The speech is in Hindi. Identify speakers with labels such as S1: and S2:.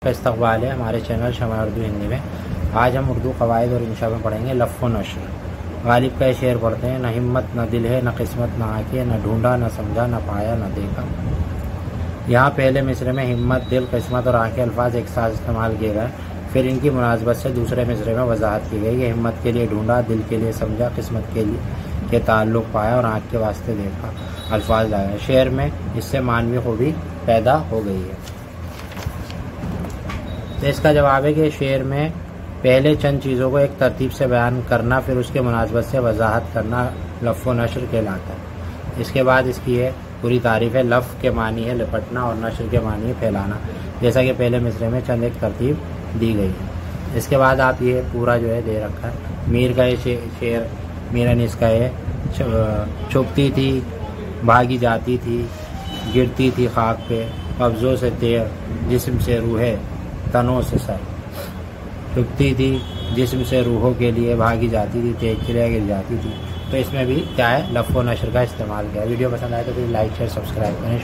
S1: का इस्तकबाल है हमारे चैनल शमा उर्दू हिंदी में। आज हम उर्दू कवायद और इंशा में पढ़ेंगे लफ़्ज़ व नश्र। गालिब का ये शेर पढ़ते हैं। न हिम्मत न दिल है, न किस्मत न आंखें, न ढूंढा न समझा, न पाया न देखा। यहाँ पहले मिसरे में हिम्मत, दिल, किस्मत और आंखें अल्फाज एक साथ इस्तेमाल किए गए। फिर इनकी मुनासबत से दूसरे मिसरे में वजाहत की गई कि हिम्मत के लिए ढूंढा, दिल के लिए समझा, किस्मत के ताल्लुक़ पाया और आँख के वास्ते देखा अल्फाज लाया। शेर में इससे मानवी खूबी पैदा हो गई है। तो इसका जवाब है कि शेर में पहले चंद चीज़ों को एक तरतीब से बयान करना, फिर उसके मुनासबत से वजाहत करना लफ़्ज़ व नश्र कहलाता है। इसके बाद इसकी है पूरी तारीफ़ है। लफ़्ज़ के मानी है लिपटना और नश्र के मानी है फैलाना, जैसा कि पहले मिसरे में चंद एक तरतीब दी गई है। इसके बाद आप ये पूरा जो है दे रखा है। मीर का ये शेर मीर अनीस का है। छुपती थी, भागी जाती थी, गिरती थी खाक पे, कब्ज़ों से तेर, जिस्म से रूहे, तनों से सर। छुपती थी जिस्म से रूहों के लिए, भागी जाती थी, तेज चिड़िया गिर जाती थी। तो इसमें भी क्या है, लफ़्ज़ व नश्र का इस्तेमाल किया। वीडियो पसंद आए तो प्लीज़ लाइक शेयर सब्सक्राइब करें।